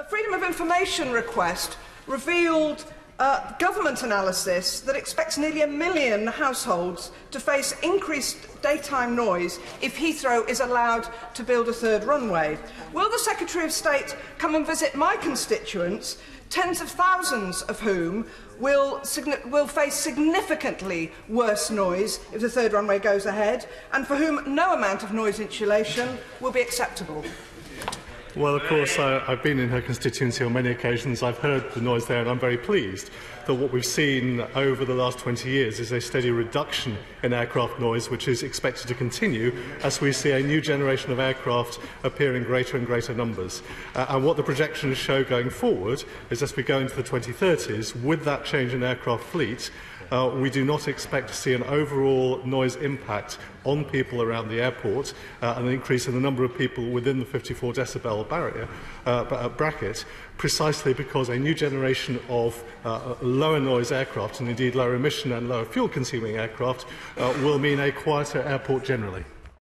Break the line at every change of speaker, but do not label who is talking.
Freedom of Information request revealed government analysis that expects nearly 1 million households to face increased daytime noise if Heathrow is allowed to build a third runway. Will the Secretary of State come and visit my constituents, tens of thousands of whom will face significantly worse noise if the third runway goes ahead, and for whom no amount of noise insulation will be acceptable?
Well, of course, I've been in her constituency on many occasions. I've heard the noise there, and I'm very pleased that what we've seen over the last 20 years is a steady reduction in aircraft noise, which is expected to continue as we see a new generation of aircraft appear in greater and greater numbers. And what the projections show going forward is, as we go into the 2030s, with that change in aircraft fleet, we do not expect to see an overall noise impact on people around the airport, an increase in the number of people within the 54 decibel barrier bracket, precisely because a new generation of lower noise aircraft, and indeed lower emission and lower fuel consuming aircraft, will mean a quieter airport generally.